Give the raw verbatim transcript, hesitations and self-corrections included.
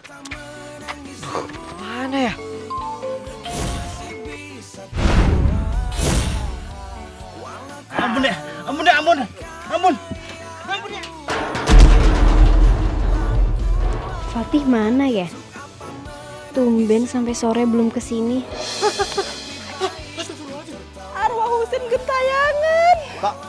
Mana ya? Ampun ya, ampun ya, ampun, ampun, ampun ya. Fatih mana ya? Tumben sampai sore belum kesini. Arwah Husin gentayangan. Pak,